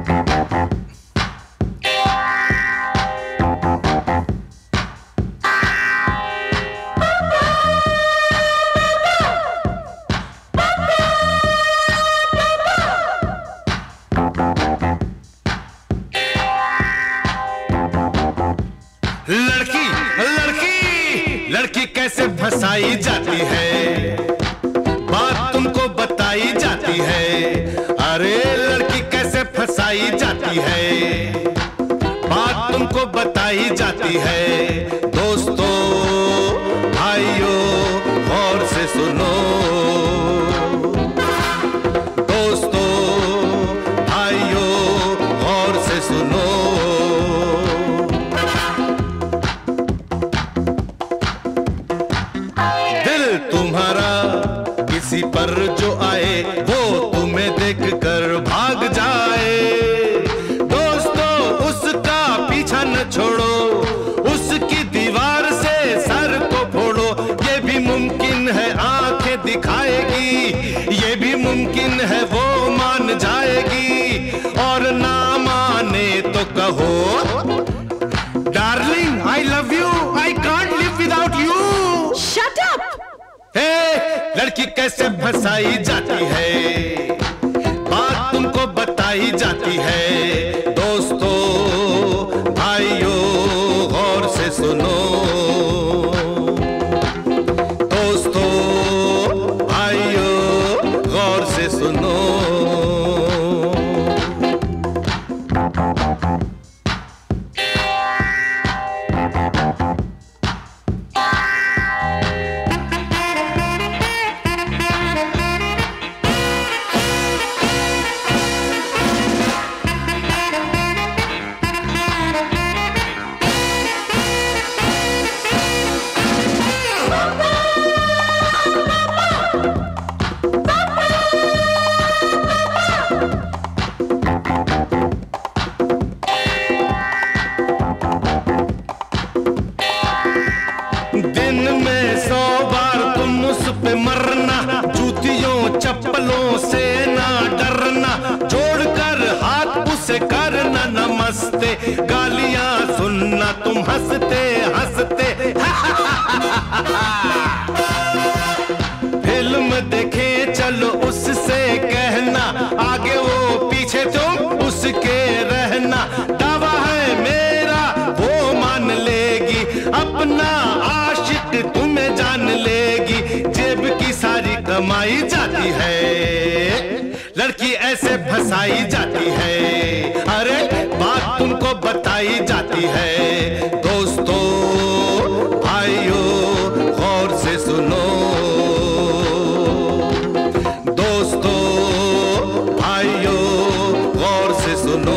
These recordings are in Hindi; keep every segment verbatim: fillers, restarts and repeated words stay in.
लड़की लड़की लड़की कैसे फंसाई जाती है, बात तुमको बताई जाती है। अरे लड़की कैसे फंसाई जाती है, बात तुमको बताई जाती है। दोस्तों भाइयों गौर से सुनो, दोस्तों भाइयों गौर से सुनो। तुम्हारा किसी पर जो आए वो तुम्हें देखकर भाग जाए। दोस्तों उसका पीछा न छोड़ो, उसकी दीवार से सर को फोड़ो। ये भी मुमकिन है आंखें दिखाएगी, ये भी मुमकिन है वो मान जाएगी। और ना माने तो कहो darling I love you, I can't live without you. Shut up. लड़की कैसे फंसाई जाती है, बात तुमको बताई जाती है। दोस्तों भाइयों गौर से सुनो, दोस्तों भाइयों गौर से सुनो। दिन में सौ बार तुम उस पे मरना, जूतियों चप्पलों से ना डरना। जोड़कर हाथ उसे करना नमस्ते, गालियां सुनना तुम हंसते हंसते। फिल्म देखे चलो उससे कहना, आगे वो पीछे तुम उसके रहना। दावा है मेरा वो मान लेगी, अपना आशिक तुम्हें जान लेगी। जेब की सारी कमाई जाती है, लड़की ऐसे फंसाई जाती है। अरे बात तुमको बताई जाती है। दोस्तों भाइयों गौर से सुनो, दोस्तों भाइयों गौर से सुनो।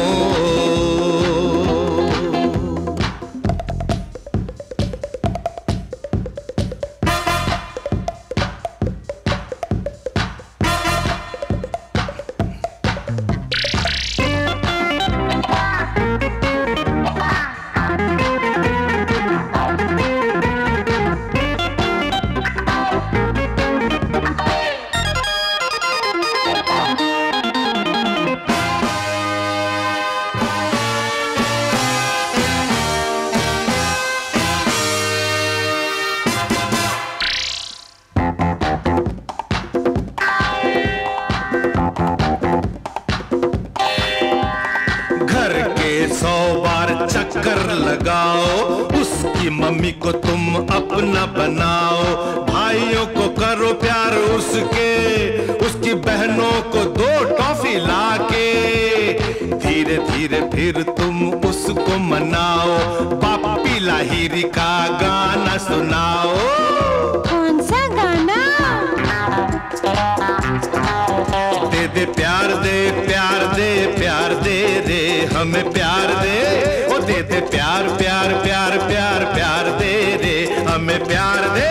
सौ बार चक्कर लगाओ, उसकी मम्मी को तुम अपना बनाओ। भाइयों को करो प्यार उसके, उसकी बहनों को दो टॉफी लाके। धीरे धीरे फिर तुम उसको मनाओ, पापी लाहिरी का गाना सुनाओ। कौन सा गाना? दे दे प्यार दे प्यार दे प्यार दे रे हमें प्यार दे। ओ दे दे प्यार प्यार प्यार प्यार प्यार दे रे हमें प्यार दे।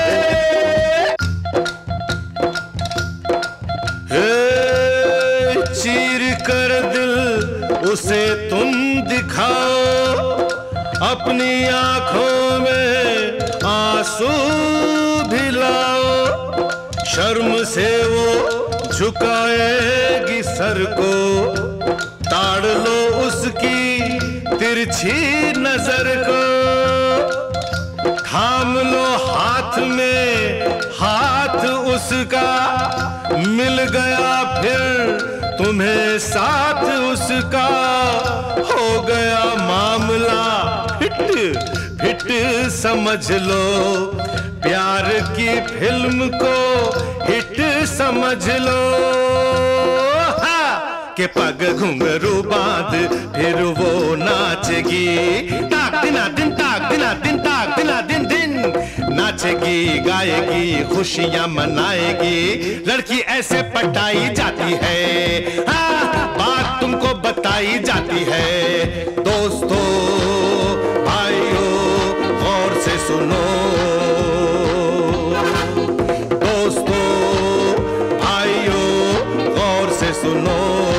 हे चीर कर दिल उसे तुम दिखाओ, अपनी आंखों में आंसू भी लाओ। शर्म से वो झुकाएगी सर को, ताड़ लो उसकी तिरछी नजर को, थाम लो हाथ में हाथ उसका, मिल गया फिर तुम्हें साथ उसका, हो गया मामला फिट फिट समझ लो, प्यार की फिल्म को हिट समझ लो। हाँ, के पग घुंघरू बांध फिर वो नाचेगी, ताक दिना दिन ताक दिना दिन ताक दिना दिन दिन, नाचेगी गाएगी खुशियां मनाएगी, लड़की ऐसे पटाई जाती है। हाँ, बात तुमको बताई जाती है। दोस्तों भाइयों गौर से सुनो, दोस्तों भाइयों गौर से सुनो।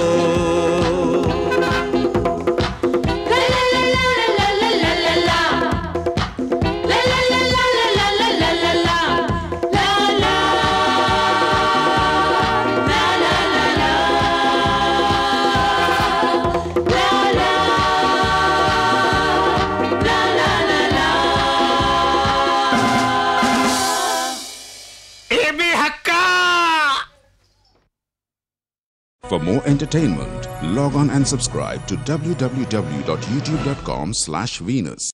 For more entertainment, log on and subscribe to w w w dot youtube dot com slash Venus.